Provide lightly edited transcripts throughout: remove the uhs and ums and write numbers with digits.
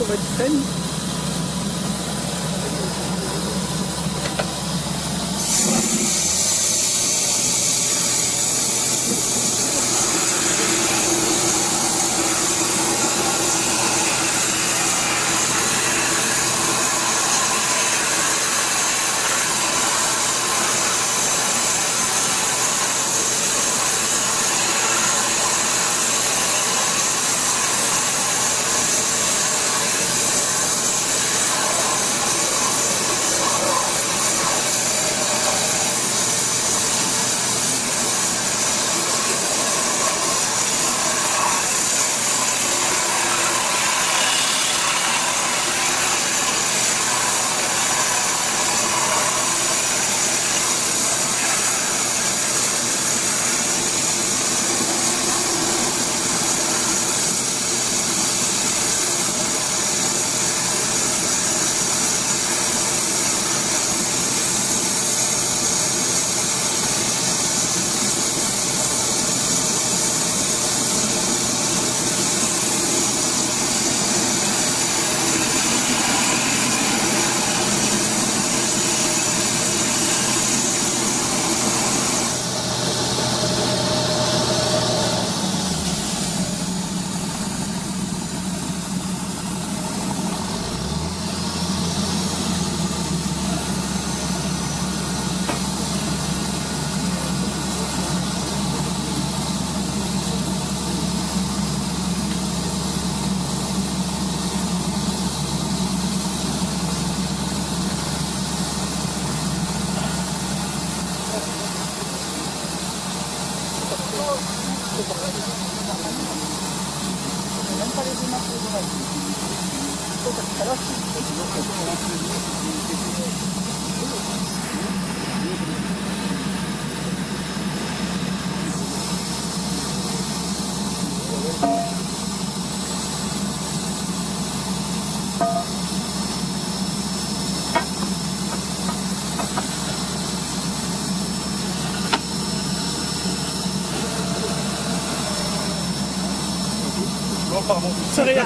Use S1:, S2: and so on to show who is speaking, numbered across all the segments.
S1: mode fun.
S2: C'est rien.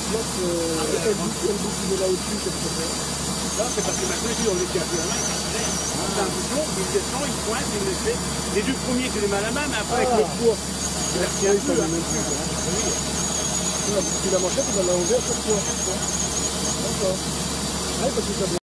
S1: bloque, elle boucle de là au-dessus, qu'est-ce que c'est?
S2: Là, c'est parce que maintenant, on est à la main, c'est un bouchon, il descend, il pointe, il le fait. Les deux premiers, c'est les mal à main, mais après, avec le poids, il a
S1: Oui, ça va même plus. La manchette, il va l'enlever à chaque fois. D'accord. Ouais, parce que ça